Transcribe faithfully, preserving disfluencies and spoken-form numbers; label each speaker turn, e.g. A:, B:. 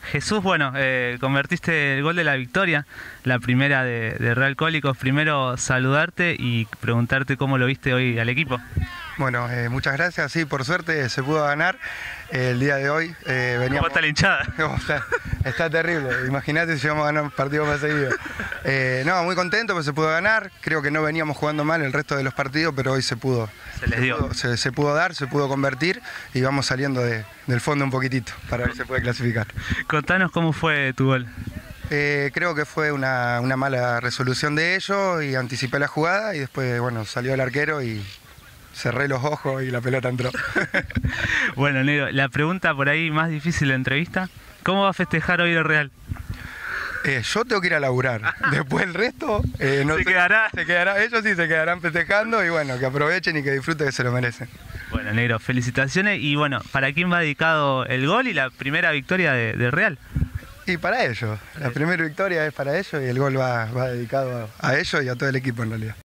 A: Jesús, bueno, eh, convertiste el gol de la victoria, la primera de, de Real Cólicos. Primero saludarte y preguntarte cómo lo viste hoy al equipo.
B: Bueno, eh, muchas gracias. Sí, por suerte se pudo ganar eh, el día de hoy. Eh, veníamos...
A: ¿Cómo está la hinchada?
B: está, está terrible. Imagínate si íbamos a ganar un partido más seguido. Eh, no, muy contento porque se pudo ganar. Creo que no veníamos jugando mal el resto de los partidos, pero hoy se pudo.
A: Se les dio.
B: Se pudo, se, se pudo dar, se pudo convertir y vamos saliendo de, del fondo un poquitito para ver si se puede clasificar.
A: Contanos cómo fue tu gol.
B: Eh, creo que fue una, una mala resolución de ellos y anticipé la jugada y después, bueno, salió el arquero y cerré los ojos y la pelota entró.
A: Bueno, Negro, la pregunta por ahí más difícil de la entrevista, ¿cómo va a festejar hoy el Real?
B: Eh, yo tengo que ir a laburar, después el resto eh, no
A: ¿Se
B: sé,
A: quedará?
B: se quedará, ellos sí se quedarán festejando y bueno, que aprovechen y que disfruten, que se lo merecen.
A: Bueno, Negro, felicitaciones y bueno, ¿para quién va dedicado el gol y la primera victoria de, de Real?
B: Y para ellos, la primera victoria es para ellos y el gol va, va dedicado a ellos y a todo el equipo en realidad.